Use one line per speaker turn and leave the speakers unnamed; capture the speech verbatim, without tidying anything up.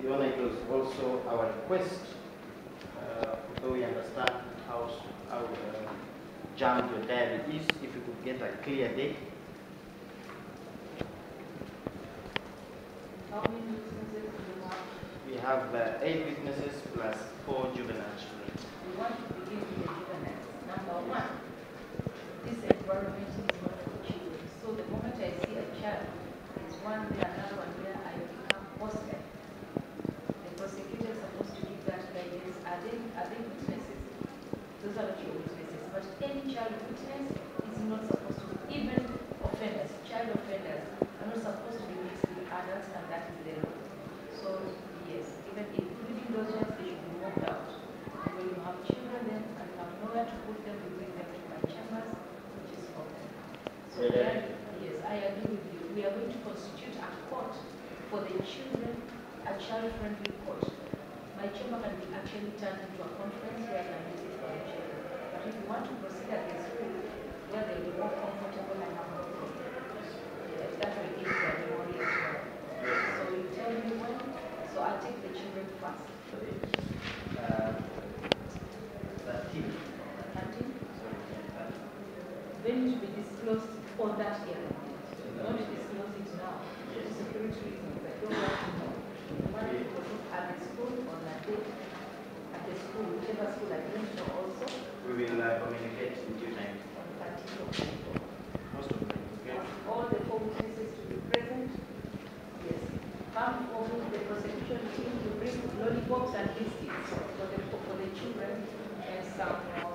Your Honor, it was also our request, uh, although we understand how, how uh, jammed your diary is, if you could get a clear date.
How many witnesses do you have?
We have uh, eight witnesses plus four juvenile children.
We want to begin with the juveniles. Number one, this environment is not for children. So the moment I see a child, there's one there, another one there, I become hostile. The prosecutor is supposed to give that guidance. Are they, are they witnesses? Those are not your witnesses. But any child witness is not supposed to, even offenders, child offenders, are not supposed to be mixed with adults, and that is the law. So, yes, even including those ones, they should be moved out. And when you have children then, and you have nowhere to put them, you bring them to my chambers, which is open. So,
Yeah.
then, yes, I agree with you. We are going to constitute a court for the children, a child-friendly court. My chamber can be actually turned into a conference where I can use it for the children. But if you want to proceed at the school, where they'll be more comfortable and have no problem. Yes, that will give their memory as well. So you tell me when, so I'll take the children first.
Uh, thirteen.
thirteen? Then it will be disclosed on that area. Don't disclose it now. For security reasons, I don't want to know. You want to proceed at the school on that day, at the school, whichever school I don't know also.
We will uh, communicate in due time.
On thirteen of April.
Most of them, okay?
All the four witnesses to be present. Yes. Come forward to the prosecution team to bring lollipops and biscuits for the, for the children and some